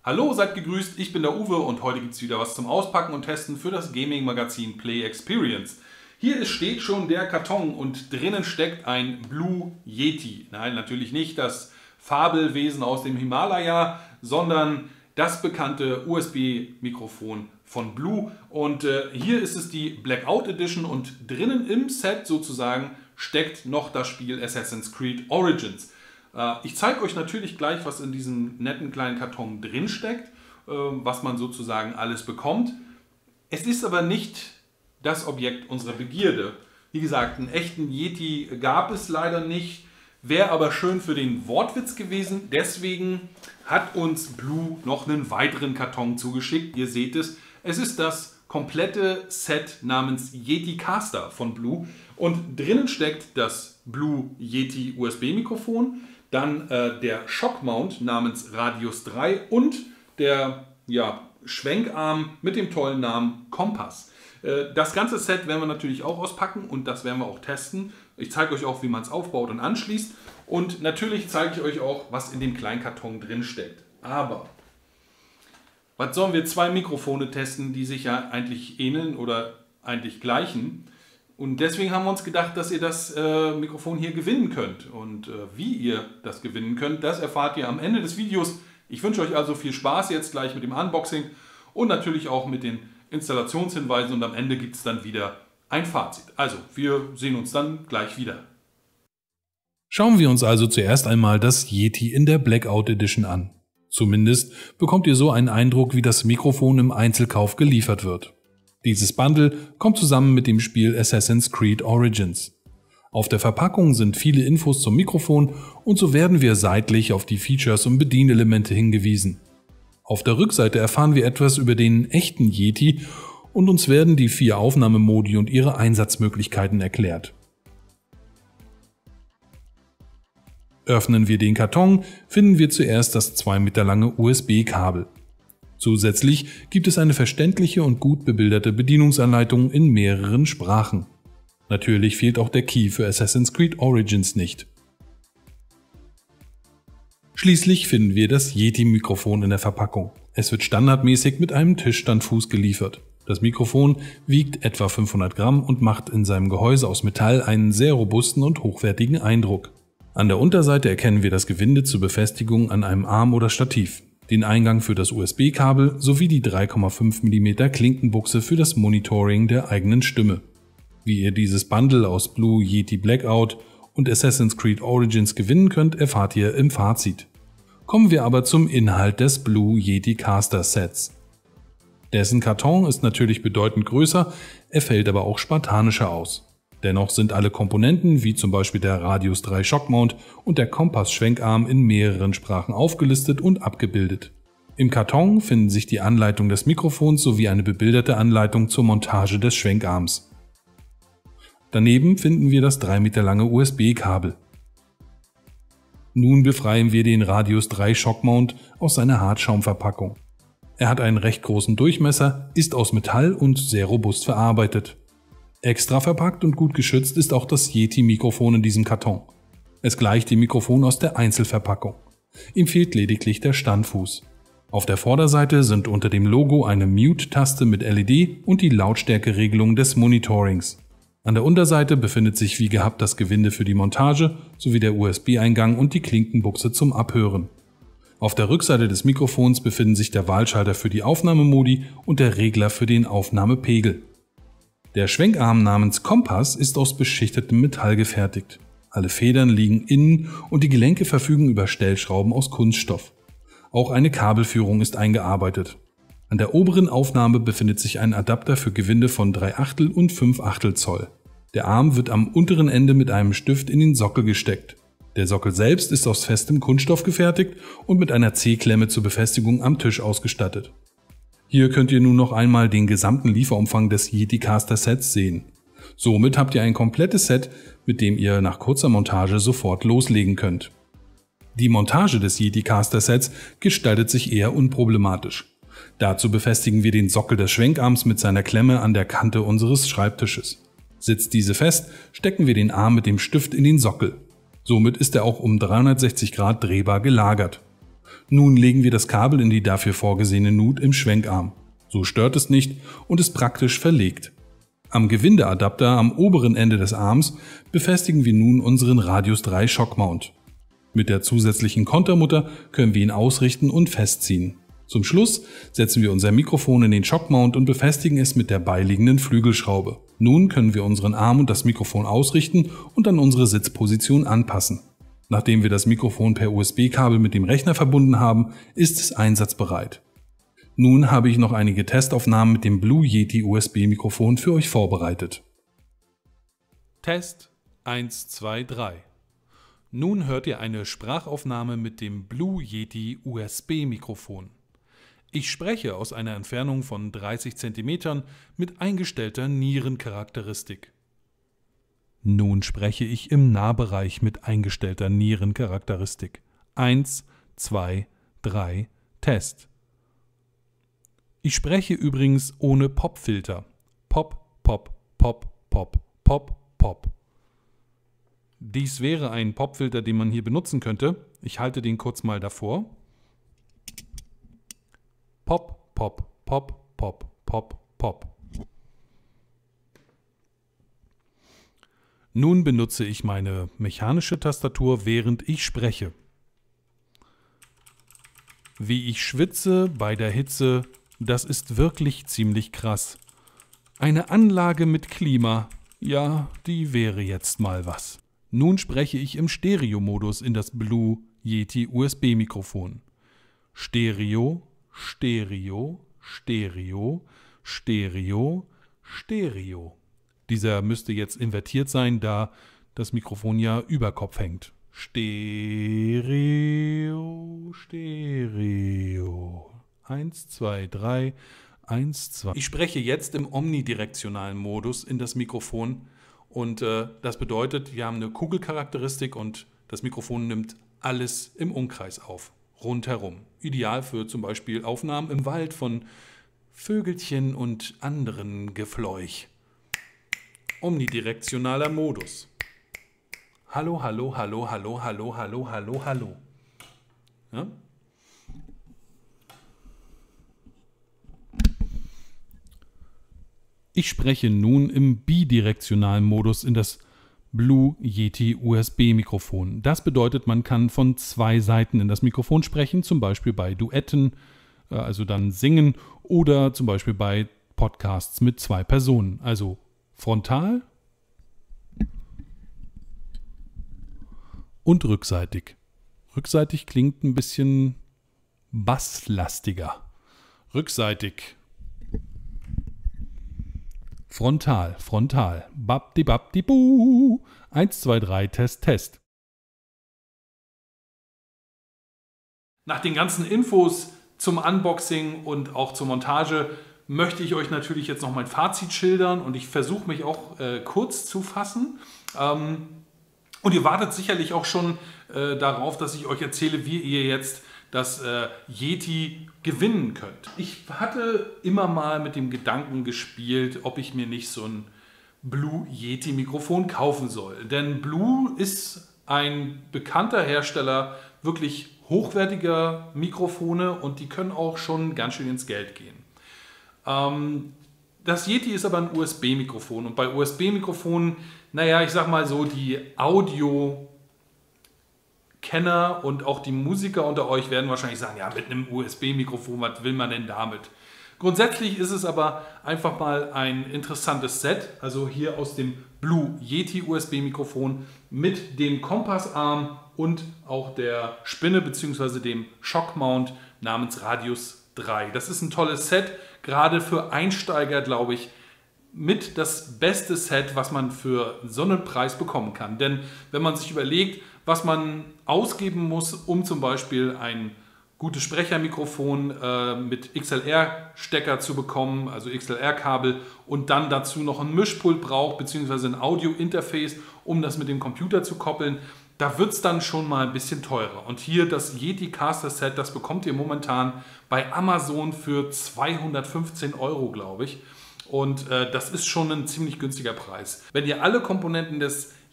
Hallo, seid gegrüßt, ich bin der Uwe und heute gibt es wieder was zum Auspacken und Testen für das Gaming-Magazin Play Experience. Hier steht schon der Karton und drinnen steckt ein Blue Yeti. Nein, natürlich nicht das Fabelwesen aus dem Himalaya, sondern das bekannte USB-Mikrofon von Blue. Und hier ist es die Blackout Edition und drinnen im Set sozusagen steckt noch das Spiel Assassin's Creed Origins. Ich zeige euch natürlich gleich, was in diesem netten kleinen Karton drin steckt, was man sozusagen alles bekommt. Es ist aber nicht das Objekt unserer Begierde. Wie gesagt, einen echten Yeti gab es leider nicht, wäre aber schön für den Wortwitz gewesen. Deswegen hat uns Blue noch einen weiteren Karton zugeschickt. Ihr seht es, es ist das komplette Set namens Yeti Caster von Blue. Und drinnen steckt das Blue Yeti USB-Mikrofon, dann der Shockmount namens Radius 3 und der Schwenkarm mit dem tollen Namen Kompass. Das ganze Set werden wir natürlich auch auspacken und das werden wir auch testen. Ich zeige euch auch, wie man es aufbaut und anschließt. Und natürlich zeige ich euch auch, was in dem kleinen Karton drin steckt. Aber was sollen wir zwei Mikrofone testen, die sich ja eigentlich ähneln oder eigentlich gleichen? Und deswegen haben wir uns gedacht, dass ihr das Mikrofon hier gewinnen könnt. Und wie ihr das gewinnen könnt, das erfahrt ihr am Ende des Videos. Ich wünsche euch also viel Spaß jetzt gleich mit dem Unboxing und natürlich auch mit den Installationshinweisen. Und am Ende gibt es dann wieder ein Fazit. Also, wir sehen uns dann gleich wieder. Schauen wir uns also zuerst einmal das Yeti in der Blackout Edition an. Zumindest bekommt ihr so einen Eindruck, wie das Mikrofon im Einzelkauf geliefert wird. Dieses Bundle kommt zusammen mit dem Spiel Assassin's Creed Origins. Auf der Verpackung sind viele Infos zum Mikrofon und so werden wir seitlich auf die Features und Bedienelemente hingewiesen. Auf der Rückseite erfahren wir etwas über den echten Yeti und uns werden die 4 Aufnahmemodi und ihre Einsatzmöglichkeiten erklärt. Öffnen wir den Karton, finden wir zuerst das 2 Meter lange USB-Kabel. Zusätzlich gibt es eine verständliche und gut bebilderte Bedienungsanleitung in mehreren Sprachen. Natürlich fehlt auch der Key für Assassin's Creed Origins nicht. Schließlich finden wir das Yeti-Mikrofon in der Verpackung. Es wird standardmäßig mit einem Tischstandfuß geliefert. Das Mikrofon wiegt etwa 500 Gramm und macht in seinem Gehäuse aus Metall einen sehr robusten und hochwertigen Eindruck. An der Unterseite erkennen wir das Gewinde zur Befestigung an einem Arm oder Stativ, den Eingang für das USB-Kabel sowie die 3,5 mm Klinkenbuchse für das Monitoring der eigenen Stimme. Wie ihr dieses Bundle aus Blue Yeti Blackout und Assassin's Creed Origins gewinnen könnt, erfahrt ihr im Fazit. Kommen wir aber zum Inhalt des Blue Yeti Caster Sets. Dessen Karton ist natürlich bedeutend größer, er fällt aber auch spartanischer aus. Dennoch sind alle Komponenten, wie zum Beispiel der Radius 3 Shockmount und der Kompass-Schwenkarm in mehreren Sprachen aufgelistet und abgebildet. Im Karton finden sich die Anleitung des Mikrofons sowie eine bebilderte Anleitung zur Montage des Schwenkarms. Daneben finden wir das 3 Meter lange USB-Kabel. Nun befreien wir den Radius 3 Shockmount aus seiner Hartschaumverpackung. Er hat einen recht großen Durchmesser, ist aus Metall und sehr robust verarbeitet. Extra verpackt und gut geschützt ist auch das Yeti-Mikrofon in diesem Karton. Es gleicht dem Mikrofon aus der Einzelverpackung. Ihm fehlt lediglich der Standfuß. Auf der Vorderseite sind unter dem Logo eine Mute-Taste mit LED und die Lautstärkeregelung des Monitorings. An der Unterseite befindet sich wie gehabt das Gewinde für die Montage sowie der USB-Eingang und die Klinkenbuchse zum Abhören. Auf der Rückseite des Mikrofons befinden sich der Wahlschalter für die Aufnahmemodi und der Regler für den Aufnahmepegel. Der Schwenkarm namens Kompass ist aus beschichtetem Metall gefertigt. Alle Federn liegen innen und die Gelenke verfügen über Stellschrauben aus Kunststoff. Auch eine Kabelführung ist eingearbeitet. An der oberen Aufnahme befindet sich ein Adapter für Gewinde von 3/8 und 5/8 Zoll. Der Arm wird am unteren Ende mit einem Stift in den Sockel gesteckt. Der Sockel selbst ist aus festem Kunststoff gefertigt und mit einer C-Klemme zur Befestigung am Tisch ausgestattet. Hier könnt ihr nun noch einmal den gesamten Lieferumfang des Yeti Caster Sets sehen. Somit habt ihr ein komplettes Set, mit dem ihr nach kurzer Montage sofort loslegen könnt. Die Montage des Yeti Caster Sets gestaltet sich eher unproblematisch. Dazu befestigen wir den Sockel des Schwenkarms mit seiner Klemme an der Kante unseres Schreibtisches. Sitzt diese fest, stecken wir den Arm mit dem Stift in den Sockel. Somit ist er auch um 360 Grad drehbar gelagert. Nun legen wir das Kabel in die dafür vorgesehene Nut im Schwenkarm. So stört es nicht und ist praktisch verlegt. Am Gewindeadapter am oberen Ende des Arms befestigen wir nun unseren Radius 3 Shockmount. Mit der zusätzlichen Kontermutter können wir ihn ausrichten und festziehen. Zum Schluss setzen wir unser Mikrofon in den Shockmount und befestigen es mit der beiliegenden Flügelschraube. Nun können wir unseren Arm und das Mikrofon ausrichten und an unsere Sitzposition anpassen. Nachdem wir das Mikrofon per USB-Kabel mit dem Rechner verbunden haben, ist es einsatzbereit. Nun habe ich noch einige Testaufnahmen mit dem Blue Yeti USB-Mikrofon für euch vorbereitet. Test 1, 2, 3. Nun hört ihr eine Sprachaufnahme mit dem Blue Yeti USB-Mikrofon. Ich spreche aus einer Entfernung von 30 cm mit eingestellter Nierencharakteristik. Nun spreche ich im Nahbereich mit eingestellter Nierencharakteristik. 1, 2, 3, Test. Ich spreche übrigens ohne Popfilter. Pop, Pop, Pop, Pop, Pop, Pop. Dies wäre ein Popfilter, den man hier benutzen könnte. Ich halte den kurz mal davor. Pop, Pop, Pop, Pop, Pop, Pop. Nun benutze ich meine mechanische Tastatur, während ich spreche. Wie ich schwitze bei der Hitze, das ist wirklich ziemlich krass. Eine Anlage mit Klima, ja, die wäre jetzt mal was. Nun spreche ich im Stereo-Modus in das Blue Yeti USB-Mikrofon. Stereo, Stereo, Stereo, Stereo, Stereo. Dieser müsste jetzt invertiert sein, da das Mikrofon ja über Kopf hängt. Stereo, Stereo. 1, 2, 3, 1, 2. Ich spreche jetzt im omnidirektionalen Modus in das Mikrofon und das bedeutet, wir haben eine Kugelcharakteristik und das Mikrofon nimmt alles im Umkreis auf, rundherum. Ideal für zum Beispiel Aufnahmen im Wald von Vögelchen und anderen Gefleuch. Omnidirektionaler Modus. Hallo, hallo, hallo, hallo, hallo, hallo, hallo, hallo. Ja? Ich spreche nun im bidirektionalen Modus in das Blue Yeti USB-Mikrofon. Das bedeutet, man kann von zwei Seiten in das Mikrofon sprechen, zum Beispiel bei Duetten, also dann singen, oder zum Beispiel bei Podcasts mit zwei Personen. Also frontal und rückseitig. Rückseitig klingt ein bisschen basslastiger. Rückseitig. Frontal, frontal. Babdi, babdi, buh. 1, 2, 3, Test, Test. Nach den ganzen Infos zum Unboxing und auch zur Montage möchte ich euch natürlich jetzt noch mein Fazit schildern und ich versuche mich auch kurz zu fassen. Und ihr wartet sicherlich auch schon darauf, dass ich euch erzähle, wie ihr jetzt das Yeti gewinnen könnt. Ich hatte immer mal mit dem Gedanken gespielt, ob ich mir nicht so ein Blue Yeti Mikrofon kaufen soll. Denn Blue ist ein bekannter Hersteller wirklich hochwertiger Mikrofone und die können auch schon ganz schön ins Geld gehen. Das Yeti ist aber ein USB-Mikrofon und bei USB-Mikrofonen, naja, ich sag mal so, die Audio-Kenner und auch die Musiker unter euch werden wahrscheinlich sagen, ja, mit einem USB-Mikrofon, was will man denn damit? Grundsätzlich ist es aber einfach mal ein interessantes Set, also hier aus dem Blue Yeti USB-Mikrofon mit dem Kompassarm und auch der Spinne bzw. dem Shockmount namens Radius 3. Das ist ein tolles Set, gerade für Einsteiger, glaube ich, mit das beste Set, was man für so einen Preis bekommen kann. Denn wenn man sich überlegt, was man ausgeben muss, um zum Beispiel ein gutes Sprechermikrofon mit XLR-Stecker zu bekommen, also XLR-Kabel, und dann dazu noch ein Mischpult braucht, beziehungsweise ein Audio-Interface, um das mit dem Computer zu koppeln, da wird es dann schon mal ein bisschen teurer. Und hier das Yeti Caster Set, das bekommt ihr momentan bei Amazon für 215 €, glaube ich. Und das ist schon ein ziemlich günstiger Preis. Wenn ihr alle Komponenten des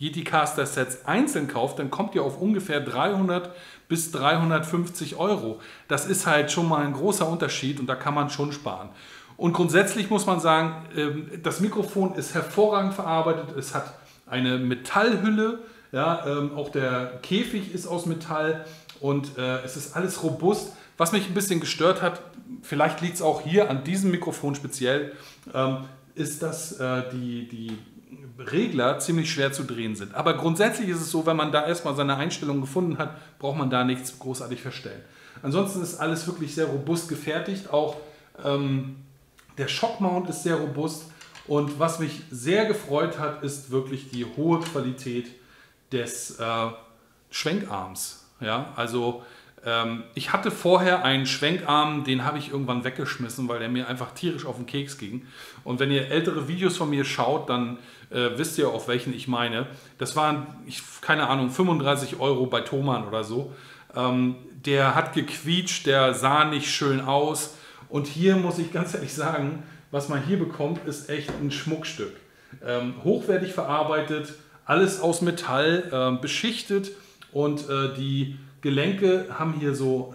Yeticaster Sets einzeln kauft, dann kommt ihr auf ungefähr 300 bis 350 Euro. Das ist halt schon mal ein großer Unterschied und da kann man schon sparen. Und grundsätzlich muss man sagen, das Mikrofon ist hervorragend verarbeitet. Es hat eine Metallhülle, ja, auch der Käfig ist aus Metall und es ist alles robust. Was mich ein bisschen gestört hat, vielleicht liegt es auch hier an diesem Mikrofon speziell, ist, dass die Regler ziemlich schwer zu drehen sind. Aber grundsätzlich ist es so, wenn man da erstmal seine Einstellung gefunden hat, braucht man da nichts großartig verstellen. Ansonsten ist alles wirklich sehr robust gefertigt. Auch der Shockmount ist sehr robust. Und was mich sehr gefreut hat, ist wirklich die hohe Qualität des Schwenkarms. Ja, also ich hatte vorher einen Schwenkarm, den habe ich irgendwann weggeschmissen, weil der mir einfach tierisch auf den Keks ging. Und wenn ihr ältere Videos von mir schaut, dann wisst ihr, auf welchen ich meine. Das waren, keine Ahnung, 35 Euro bei Thomann oder so. Der hat gequietscht, der sah nicht schön aus. Und hier muss ich ganz ehrlich sagen, was man hier bekommt, ist echt ein Schmuckstück. Hochwertig verarbeitet, alles aus Metall, beschichtet und die Gelenke haben hier so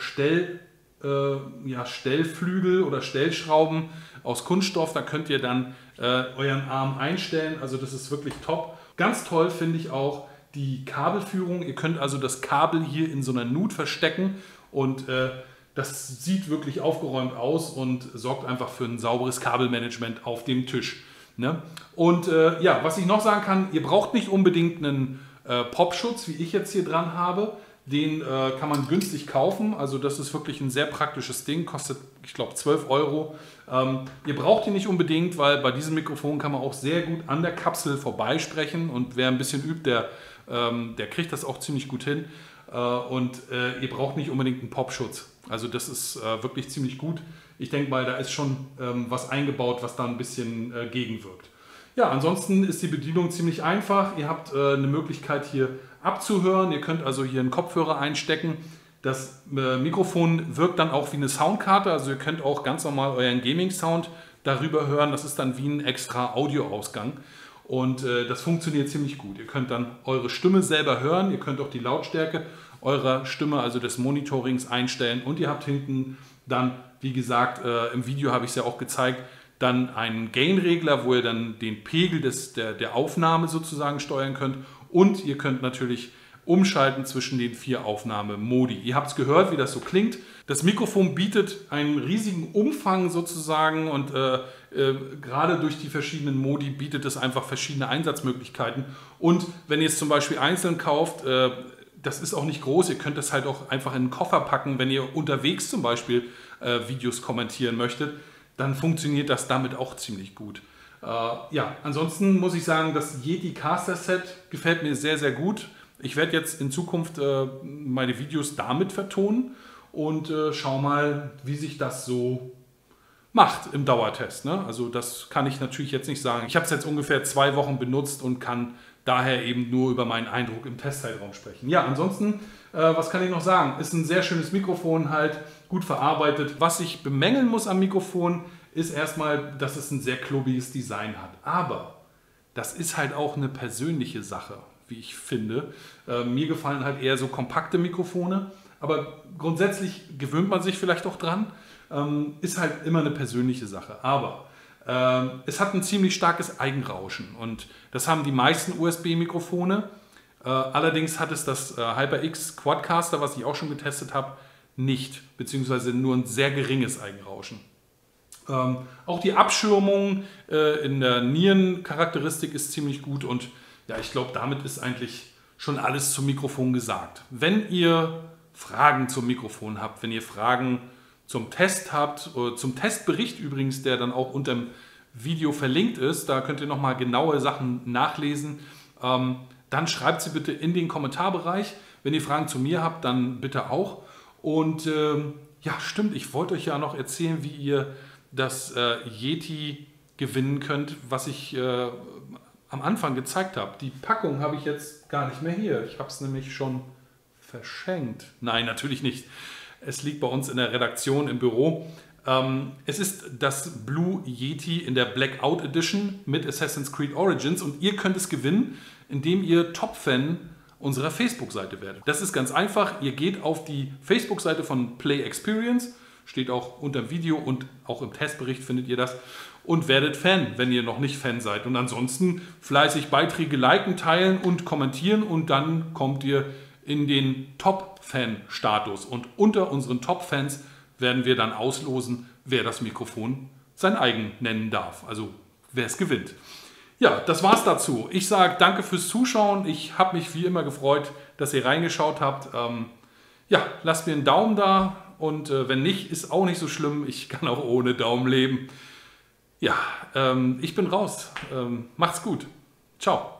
Stellflügel oder Stellschrauben aus Kunststoff. Da könnt ihr dann euren Arm einstellen. Also das ist wirklich top. Ganz toll finde ich auch die Kabelführung. Ihr könnt also das Kabel hier in so einer Nut verstecken und das sieht wirklich aufgeräumt aus und sorgt einfach für ein sauberes Kabelmanagement auf dem Tisch. Ne? Und ja, was ich noch sagen kann, ihr braucht nicht unbedingt einen Popschutz, wie ich jetzt hier dran habe. Den kann man günstig kaufen, also das ist wirklich ein sehr praktisches Ding, kostet, ich glaube, 12 Euro. Ihr braucht ihn nicht unbedingt, weil bei diesem Mikrofon kann man auch sehr gut an der Kapsel vorbeisprechen und wer ein bisschen übt, der kriegt das auch ziemlich gut hin. Und ihr braucht nicht unbedingt einen Popschutz, also das ist wirklich ziemlich gut. Ich denke mal, da ist schon was eingebaut, was da ein bisschen gegenwirkt. Ja, ansonsten ist die Bedienung ziemlich einfach. Ihr habt eine Möglichkeit hier abzuhören. Ihr könnt also hier einen Kopfhörer einstecken. Das Mikrofon wirkt dann auch wie eine Soundkarte. Also ihr könnt auch ganz normal euren Gaming-Sound darüber hören. Das ist dann wie ein extra Audioausgang. Und das funktioniert ziemlich gut. Ihr könnt dann eure Stimme selber hören. Ihr könnt auch die Lautstärke eurer Stimme, also des Monitorings, einstellen. Und ihr habt hinten dann, wie gesagt, im Video habe ich es ja auch gezeigt, dann einen Gain-Regler, wo ihr dann den Pegel der Aufnahme sozusagen steuern könnt. Und ihr könnt natürlich umschalten zwischen den 4 Aufnahmemodi. Ihr habt es gehört, wie das so klingt. Das Mikrofon bietet einen riesigen Umfang sozusagen und gerade durch die verschiedenen Modi bietet es einfach verschiedene Einsatzmöglichkeiten. Und wenn ihr es zum Beispiel einzeln kauft, das ist auch nicht groß, ihr könnt es halt auch einfach in einen Koffer packen, wenn ihr unterwegs zum Beispiel Videos kommentieren möchtet. Dann funktioniert das damit auch ziemlich gut. Ja, ansonsten muss ich sagen, das Yeticaster Set gefällt mir sehr, sehr gut. Ich werde jetzt in Zukunft meine Videos damit vertonen und schau mal, wie sich das so macht im Dauertest. Ne? Also das kann ich natürlich jetzt nicht sagen. Ich habe es jetzt ungefähr 2 Wochen benutzt und kann daher eben nur über meinen Eindruck im Testzeitraum sprechen. Ja, ansonsten, was kann ich noch sagen? Ist ein sehr schönes Mikrofon halt, gut verarbeitet. Was ich bemängeln muss am Mikrofon, ist erstmal, dass es ein sehr klobiges Design hat. Aber das ist halt auch eine persönliche Sache, wie ich finde. Mir gefallen halt eher so kompakte Mikrofone, aber grundsätzlich gewöhnt man sich vielleicht auch dran. Ist halt immer eine persönliche Sache. Aber es hat ein ziemlich starkes Eigenrauschen und das haben die meisten USB-Mikrofone. Allerdings hat es das HyperX Quadcaster, was ich auch schon getestet habe, nicht, beziehungsweise nur ein sehr geringes Eigenrauschen. Auch die Abschirmung in der Nierencharakteristik ist ziemlich gut und ja, ich glaube, damit ist eigentlich schon alles zum Mikrofon gesagt. Wenn ihr Fragen zum Mikrofon habt, wenn ihr Fragen zum Test habt, zum Testbericht übrigens, der dann auch unter dem Video verlinkt ist, da könnt ihr nochmal genaue Sachen nachlesen, dann schreibt sie bitte in den Kommentarbereich. Wenn ihr Fragen zu mir habt, dann bitte auch. Und ja, stimmt, ich wollte euch ja noch erzählen, wie ihr das Yeti gewinnen könnt, was ich am Anfang gezeigt habe. Die Packung habe ich jetzt gar nicht mehr hier. Ich habe es nämlich schon verschenkt. Nein, natürlich nicht. Es liegt bei uns in der Redaktion im Büro. Es ist das Blue Yeti in der Blackout Edition mit Assassin's Creed Origins und ihr könnt es gewinnen. indem ihr Top-Fan unserer Facebook-Seite werdet. Das ist ganz einfach. Ihr geht auf die Facebook-Seite von Play Experience, steht auch unter dem Video und auch im Testbericht findet ihr das, und werdet Fan, wenn ihr noch nicht Fan seid. Und ansonsten fleißig Beiträge liken, teilen und kommentieren und dann kommt ihr in den Top-Fan-Status. Und unter unseren Top-Fans werden wir dann auslosen, wer das Mikrofon sein eigen nennen darf. Also wer es gewinnt. Ja, das war's dazu. Ich sage danke fürs Zuschauen. Ich habe mich wie immer gefreut, dass ihr reingeschaut habt. Ja, lasst mir einen Daumen da und wenn nicht, ist auch nicht so schlimm. Ich kann auch ohne Daumen leben. Ja, ich bin raus. Macht's gut. Ciao.